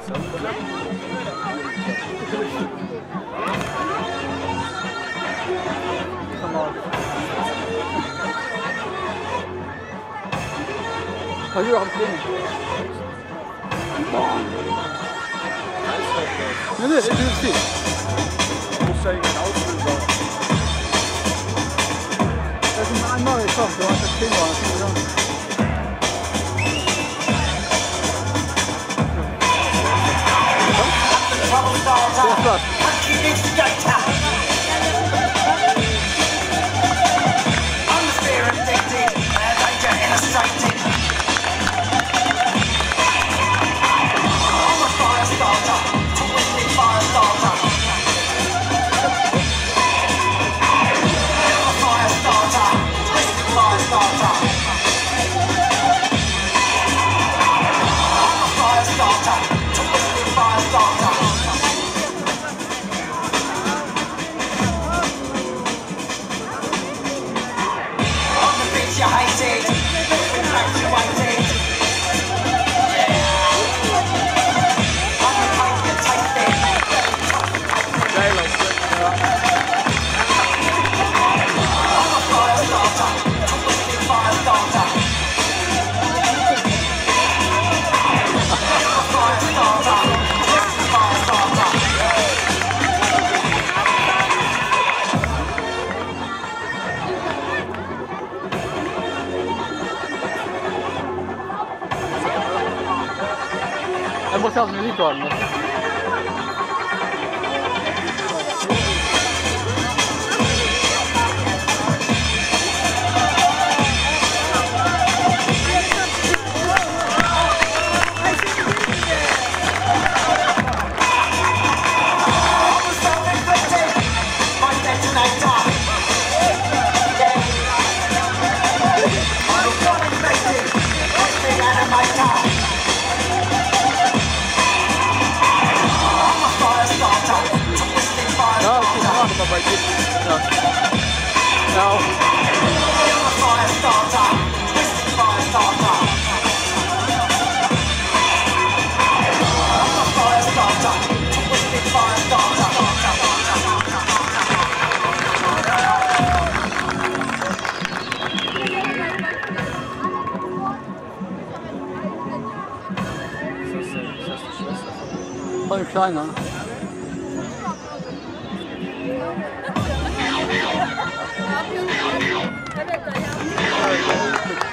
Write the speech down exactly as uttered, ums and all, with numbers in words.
Har du haft det? Nej, det är lustigt. Du säger en avslutare. Det är som en nöjd sak, du har inte till varandra. Det är svart. Jag måste ha en unikvarn. No. Fire starter, twisted fire starter. I'm a fire starter, twisted fire starter. Har du kleiner? Jag vet det, ja.